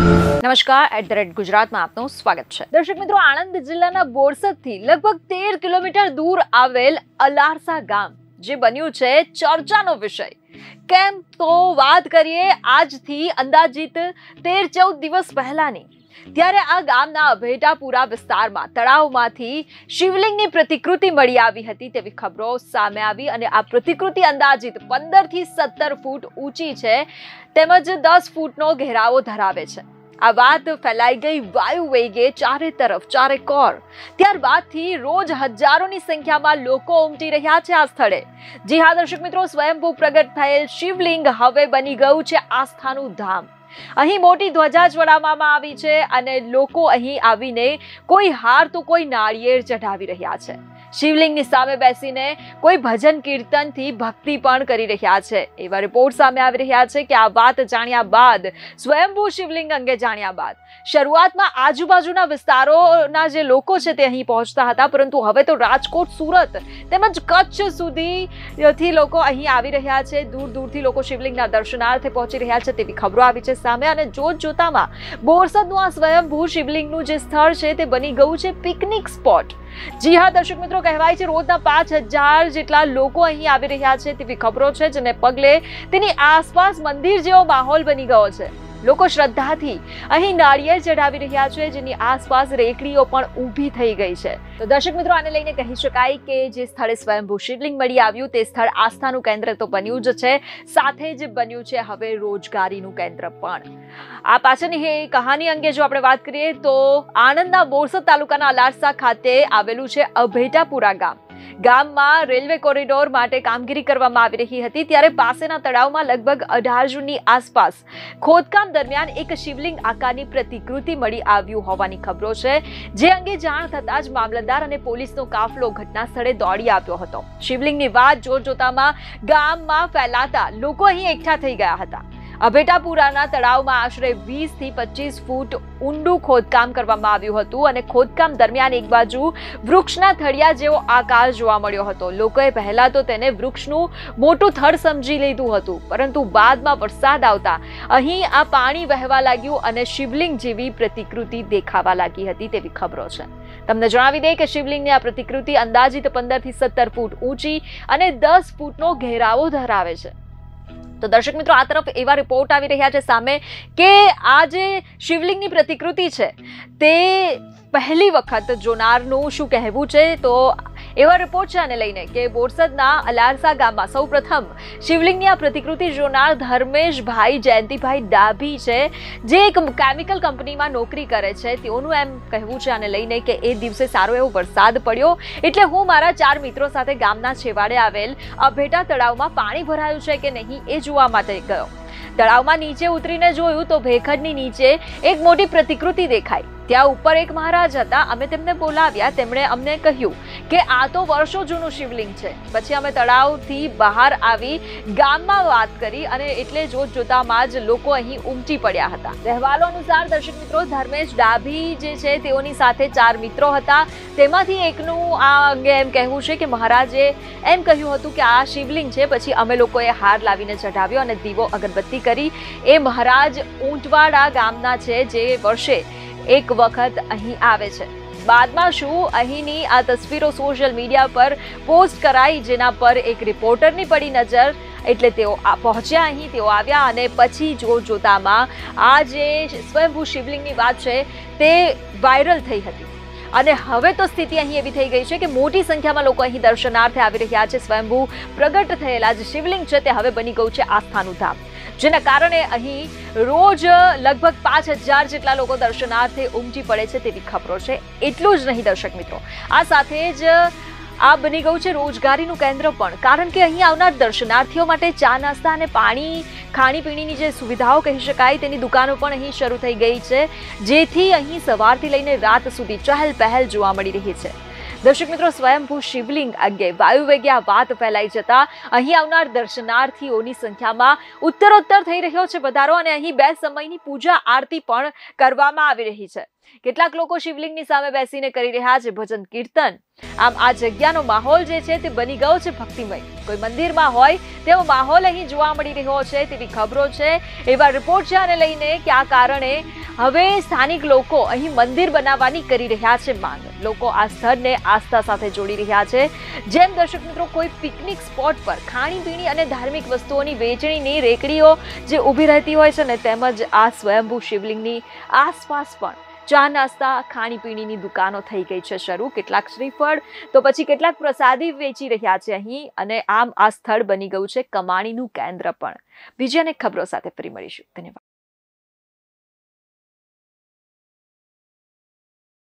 નમસ્કાર @ગુજરાત માં આપનું સ્વાગત છે। દર્શક મિત્રો, આણંદ જિલ્લાના બોરસદથી લગભગ 13 કિલોમીટર દૂર આવેલ અલારસા ગામ જે બન્યું છે ચર્ચાનો વિષય। કેમ તો વાત કરીએ આજથી અંદાજિત 13-14 દિવસ પહેલાની, ત્યારે આ ગામના અભેટાપુરા વિસ્તારમાં તળાવમાંથી શિવલિંગની પ્રતિકૃતિ મળી આવી હતી તેવી ખબરો સામે આવી અને આ પ્રતિકૃતિ અંદાજિત 15 થી 17 ફૂટ ઊંચી છે તેમજ 10 ફૂટનો ઘેરાવો ધરાવે છે। આ વાત ફેલાઈ ગઈ વાયુ વેગે ચારે તરફ, ચારે કોર। ત્યારબાદથી રોજ હજારોની સંખ્યામાં લોકો ઉમટી રહ્યા છે આ સ્થળે। જી હા દર્શક મિત્રો, સ્વયંભૂ પ્રગટ થયેલ શિવલિંગ હવે બની ગયું છે આસ્થાનું ધામ। અહીં મોટી ધ્વજા ચડાવવામાં આવી છે અને લોકો અહીં આવીને કોઈ હાર તો કોઈ નાળિયેર ચઢાવી રહ્યા છે। શિવલિંગની સામે બેસીને કોઈ ભજન કીર્તનથી ભક્તિ પણ કરી રહ્યા છે। એવા રિપોર્ટ સામે આવી રહ્યા છે કે આ વાત જાણ્યા બાદ, સ્વયંભૂ શિવલિંગ અંગે જાણ્યા બાદ શરૂઆતમાં આજુબાજુના વિસ્તારોના જે લોકો છે તે અહીં પહોંચતા હતા, પરંતુ હવે તો રાજકોટ, સુરત તેમજ કચ્છ સુધીથી લોકો અહીં આવી રહ્યા છે। દૂર દૂરથી લોકો શિવલિંગના દર્શનાર્થે પહોંચી રહ્યા છે તેવી ખબરો આવી છે સામે। અને જોતજોતામાં બોરસદનું આ સ્વયંભૂ શિવલિંગનું જે સ્થળ છે તે બની ગયું છે પિકનિક સ્પોટ। જી હા દર્શક મિત્રો, કહેવાય છે રોજના 5000 જેટલા લોકો અહીં આવી રહ્યા છે તેવી ખબરો છે, જેને પગલે તેની આસપાસ મંદિર જેવો માહોલ બની ગયો છે। લોકો શ્રદ્ધાથી અહીં નાળિયેર ચઢાવી રહ્યા છે, જેની આસપાસ રેકડીઓ પણ ઊભી થઈ ગઈ છે। તો દર્શક મિત્રો, આને લઈને કહી શકાય કે જે સ્થળે સ્વયંભૂ શિવલિંગ મળી આવ્યું તે સ્થળ આસ્થાનું કેન્દ્ર તો બન્યું જ છે, સાથે જ બન્યું છે હવે રોજગારીનું કેન્દ્ર પણ। આ પાછળની કહાની અંગે જો આપણે વાત કરીએ તો આણંદના બોરસદ તાલુકાના અલારસા ખાતે આવેલું છે અભેટાપુરા ગામ। ગામમાં રેલવે કોરિડોર માટે કામગીરી કરવામાં આવી રહી હતી, ત્યારે પાસેના તળાવમાં લગભગ 18 જૂનની આસપાસ ખોદકામ દરમિયાન એક શિવલિંગ આકારની પ્રતિકૃતિ મળી આવ્યું હોવાની ખબરો છે, જે અંગે જાણ થતાં જ મામલતદાર અને પોલીસનો કાફલો ઘટના સ્થળે દોડી આવ્યો હતો। શિવલિંગની વાત જોતજોતામાં ગામમાં ફેલાતા લોકો અહીં એકઠા થઈ ગયા હતા। અભેટાપુરાના તળાવમાં આશરે 20 થી 25 ફૂટ ઊંડું ખોદકામ કરવામાં આવ્યું હતું અને ખોદકામ દરમિયાન એક બાજુ વૃક્ષના થળિયા જેવો આકાર જોવા મળ્યો હતો। લોકોએ પહેલા તો તેને વૃક્ષનું મોટું થડ સમજી લીધું હતું, પરંતુ બાદમાં વરસાદ આવતા અહીં આ પાણી વહેવા લાગ્યું અને શિવલિંગ જેવી પ્રતિકૃતિ દેખાવા લાગી હતી તેવી ખબરો છે। તમને જણાવી દે કે શિવલિંગની આ પ્રતિકૃતિ અંદાજિત 15 થી 17 ફૂટ ઊંચી અને 10 ફૂટનો ઘેરાવો ધરાવે છે। તો દર્શક મિત્રો, આ તરફ એવા રિપોર્ટ આવી રહ્યા છે સામે કે આ જે શિવલિંગની પ્રતિકૃતિ છે તે પહેલી વખત જોનારનું શું કહેવું છે, તો એવા રિપોર્ટ છે આને લઈને કે બોરસદના અલારસા ગામમાં સૌપ્રથમ શિવલિંગની આ પ્રતિકૃતિ જોનાર ધર્મેશભાઈ જયંતિભાઈ ડાભી છે, જે એક કેમિકલ કંપનીમાં નોકરી કરે છે। તેઓનું એમ કહેવું છે આને લઈને કે એ દિવસે સારો એવો વરસાદ પડ્યો એટલે હું મારા 4 મિત્રો સાથે ગામના છેવાડે આવેલ અભેટા તળાવમાં પાણી ભરાયું છે કે નહીં એ જોવા માટે ગયો। તળાવમાં નીચે ઉતરીને જોયું તો ભેખડની નીચે એક મોટી પ્રતિકૃતિ દેખાઈ। ત્યાં ઉપર એક મહારાજ હતા। અમે તેમને બોલાવ્યા, તેમણે અમને કહ્યું કે આ તો વર્ષો જૂનું શિવલિંગ છે। પછી અમે તળાવથી બહાર આવી ગામમાં વાત કરી અને એટલે જોતજોતામાં જ લોકો અહીં ઉમટી પડ્યા હતા। અહેવાલો અનુસાર દર્શક મિત્રો, ધર્મેશ ડાભી જે છે તેઓની સાથે 4 મિત્રો હતા। તેમાંથી એકનું આ અંગે એમ કહેવું છે કે મહારાજે એમ કહ્યું હતું કે આ શિવલિંગ છે। પછી અમે લોકોએ હાર લાવીને ચઢાવ્યો અને દીવો અગરબત્તી કરી। એ મહારાજ ઊંટવાડા ગામના છે, જે વર્ષે એક વખત અહીં આવે છે। બાદમાં શું, અહીંની આ તસવીરો સોશિયલ મીડિયા પર પોસ્ટ કરાઈ, જેના પર એક રિપોર્ટરની પડી નજર, એટલે તેઓ પહોંચ્યા અહીં, તેઓ આવ્યા અને પછી જોતજોતામાં આ જે સ્વયંભૂ શિવલિંગની વાત છે તે વાયરલ થઈ હતી અને હવે તો સ્થિતિ અહીં એવી થઈ ગઈ છે કે મોટી સંખ્યામાં લોકો અહીં દર્શનાર્થે આવી રહ્યા છે। સ્વયંભૂ પ્રગટ થયેલા જે શિવલિંગ છે તે હવે બની ગયું છે આસ્થાનું ધામ, જેના કારણે અહીં રોજ લગભગ 5000 જેટલા લોકો દર્શનાર્થે ઉમટી પડે છે તેવી ખબરો છે। એટલું જ નહીં દર્શક મિત્રો, આ સાથે જ આ બની ગયું છે રોજગારીનું કેન્દ્ર પણ, કારણ કે અહીં આવનાર દર્શનાર્થીઓ માટે ચા, નાસ્તા અને પાણી, ખાણીપીણીની જે સુવિધાઓ કહી શકાય તેની દુકાનો પણ અહીં શરૂ થઈ ગઈ છે, જેથી અહીં સવારથી લઈને રાત સુધી ચહેલ પહેલ જોવા મળી રહી છે। દર્શક મિત્રો, સ્વયંભૂ શિવલિંગ અંગે વાયુવેગે આ વાત ફેલાઈ જતા અહીં આવનાર દર્શનાર્થીઓની સંખ્યામાં ઉત્તરોત્તર થઈ રહ્યો છે વધારો અને અહીં 2 સમયની પૂજા આરતી પણ કરવામાં આવી રહી છે। કેટલાક લોકો શિવલિંગની સામે બેસીને કરી રહ્યા છે ભજન કીર્તન. આમ આ જગ્યાનો માહોલ જે છે તે બની ગયો છે ભક્તિમય. કોઈ મંદિરમાં હોય તેવો માહોલ અહીં જોવા મળી રહ્યો છે તેવી ખબરો છે, એવા રિપોર્ટ છે, આને લઈને કે આ કારણે હવે સ્થાનિક લોકો અહીં મંદિર બનાવવાની કરી રહ્યા છે માંગ. લોકો આ સ્થળને આસ્થા સાથે જોડી રહ્યા છે. જેમ દર્શક મિત્રો કોઈ પિકનિક સ્પોટ પર ખાણીપીણી અને ધાર્મિક વસ્તુઓની વેચણીની રેકડીઓ જે ઊભી રહેતી હોય છે ને, તેમજ આ સ્વયંભૂ શિવલિંગની આસપાસ પણ ચા નાસ્તા ખાણીપીણીની દુકાનો થઈ ગઈ છે શરૂ. કેટલાક શ્રીફળ તો પછી કેટલાક પ્રસાદી વેચી રહ્યા છે અહીં, અને આમ આ સ્થળ બની ગયું છે કમાણીનું કેન્દ્ર પણ. બીજી અનેક ખબરો સાથે ફરી મળીશું. ધન્યવાદ.